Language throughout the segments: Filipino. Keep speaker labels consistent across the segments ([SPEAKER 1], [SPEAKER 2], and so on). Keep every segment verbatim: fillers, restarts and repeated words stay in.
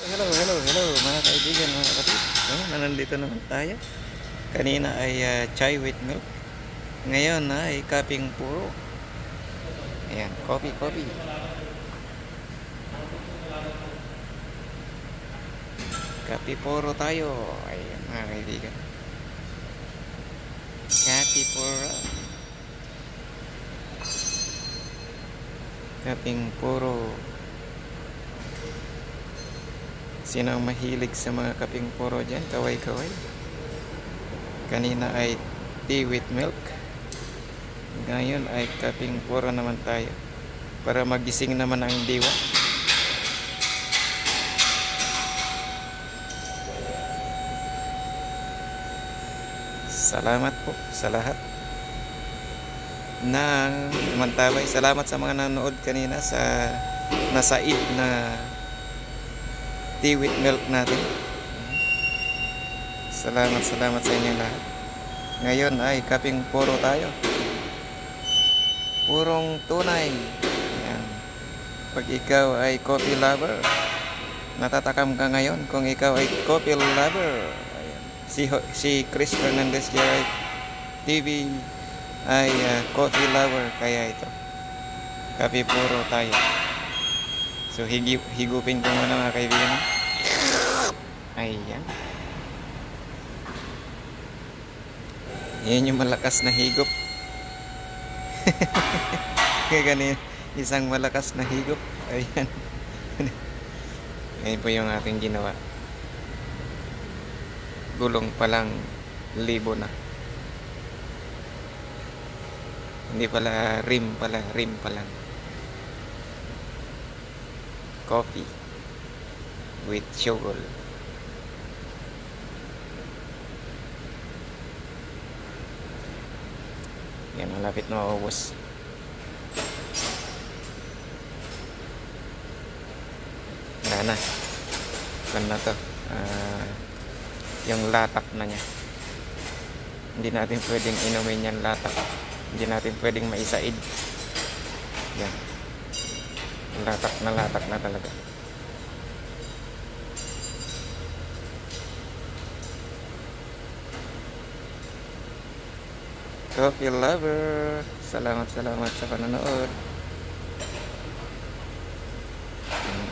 [SPEAKER 1] Hello, hello, hello mga kaibigan, mga kapatid. No, nandito naman tayo. Kanina ay uh, chai with milk. Ngayon ay kaping puro. Ayan, coffee, coffee. Kape puro tayo. Ayan mga kaibigan. Kape puro. Kaping puro. Sino ang mahilig sa mga kaping puro dyan? Kaway-kaway. Kanina ay tea with milk. Ngayon ay kaping puro naman tayo. Para magising naman ang diwa. Salamat po sa lahat ng mantabay. Salamat sa mga nanood kanina sa nasaid na tea with milk natin. Salamat, salamat sa inyo lahat. Ngayon ay kaping puro tayo. Purong tunay. Ayan. Pag ikaw ay coffee lover, natatakam ka ngayon kung ikaw ay coffee lover. Ayan. Si, si Chris Fernandez T V ay uh, coffee lover, kaya ito kape puro tayo. So higip, higupin ko muna mga kaibigan. Ayan. Yan yung malakas na higop. Kaya ganyan, isang malakas na higop. Ayan. Ayan po yung ating ginawa. Gulong palang libo na. Hindi pala rim pala, rim palang. Coffee with sugar. Yan, malapit na maubos. Wala na. Kan na to. Uh, yung latak na niya. Hindi natin pwedeng inumin yan latak. Hindi natin pwedeng maisaid. Yan. Latak na latak na talaga. Coffee lover, salamat salamat sa panonood. Hmm.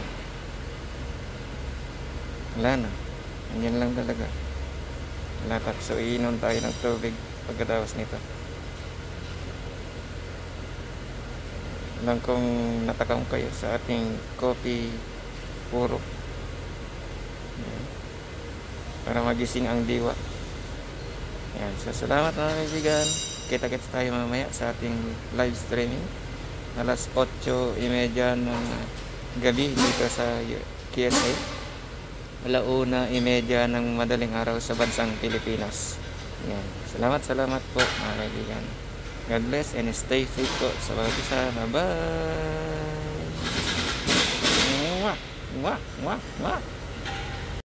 [SPEAKER 1] Wala na. Ganyan lang talaga. Latak. So iinom tayo ng tubig pagkatapos nito. Lang kung natakam kayo sa ating coffee puro. Ayan. Para magising ang diwa. Ayan. So salamat mga kaibigan. Kita-kits tayo mamaya sa ating live streaming alas otso trenta ng gabi dito sa K S A, alauna trenta ng madaling araw sa bansang Pilipinas. Ayan. Salamat salamat po mga kaibigan. God bless and stay safe po sa bawat isa. Bye-bye. Mwah! Mwah! Mwah! Mwah!